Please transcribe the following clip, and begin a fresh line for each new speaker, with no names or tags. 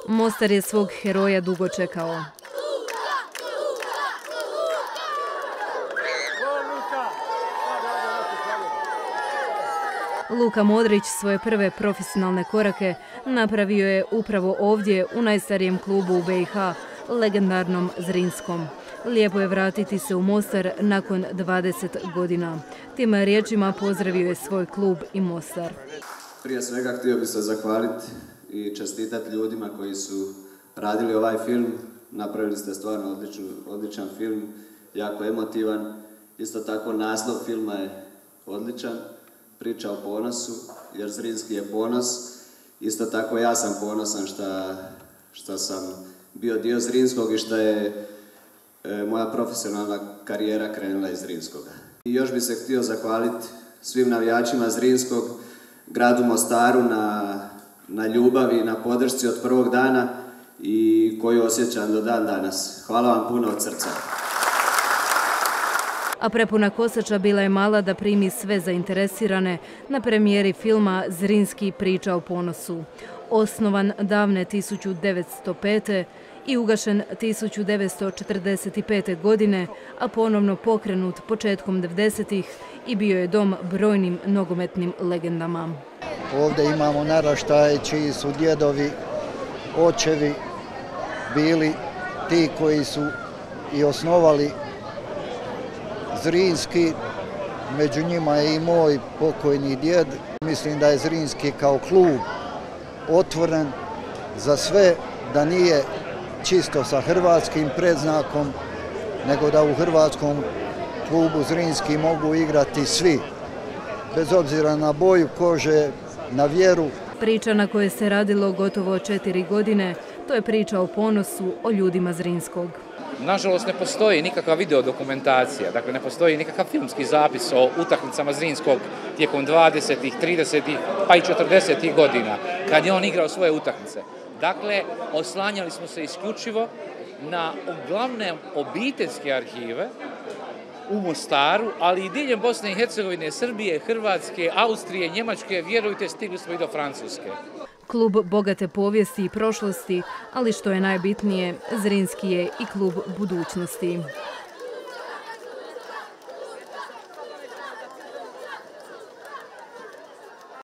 Mostar je svog heroja dugo čekao. Luka Modrić svoje prve profesionalne korake napravio je upravo ovdje u najstarijem klubu u BiH, legendarnom Zrinskom. Lijepo je vratiti se u Mostar nakon 20 godina. Tim riječima pozdravio je svoj klub i Mostar.
Prije svega htio bih se zahvaliti i čestitati ljudima koji su radili ovaj film. Napravili ste stvarno odličan film, jako emotivan. Isto tako naslov filma je odličan, priča o ponosu, jer Zrinski je ponos. Isto tako ja sam ponosan što sam bio dio Zrinskog i što je moja profesionalna karijera krenula iz Zrinskoga. I još bih se htio zahvaliti svim navijačima Zrinskog, gradu Mostaru na ljubavi i na podršci od prvog dana i koju osjećam do dan danas. Hvala vam puno od srca.
A prepuna kosača bila je mala da primi sve zainteresirane na premijeri filma Zrinski priča o ponosu. Osnovan davne 1905. i ugašen 1945. godine, a ponovno pokrenut početkom 90-ih i bio je dom brojnim nogometnim legendama.
Ovdje imamo naraštaje čiji su djedovi, očevi bili ti koji su i osnovali Zrinski, među njima je i moj pokojni djed. Mislim da je Zrinski kao klub otvoren za sve, da nije čisto sa hrvatskim predznakom, nego da u hrvatskom klubu Zrinski mogu igrati svi, bez obzira na boju kože, na vjeru.
Priča na kojoj se radilo gotovo 4 godine, to je priča o ponosu, o ljudima Zrinskog.
Nažalost, ne postoji nikakva videodokumentacija, dakle ne postoji nikakav filmski zapis o utakmicama Zrinskog tijekom 20., 30. pa i 40. godina, kad je on igrao svoje utakmice. Dakle, oslanjali smo se isključivo na uglavne obiteljske arhive u Mostaru, ali i diljem Bosne i Hercegovine, Srbije, Hrvatske, Austrije, Njemačke, vjerujte, stigli smo i do Francuske.
Klub bogate povijesti i prošlosti, ali što je najbitnije, Zrinski je i klub budućnosti.